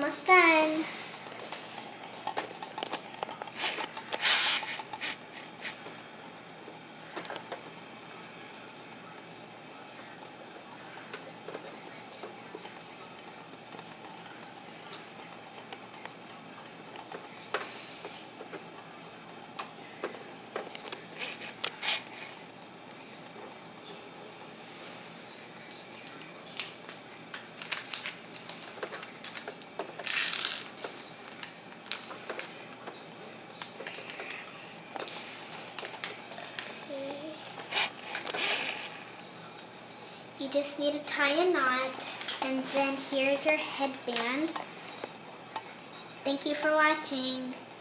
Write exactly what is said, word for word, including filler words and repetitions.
almost done. You just need to tie a knot, and then here's your headband. Thank you for watching.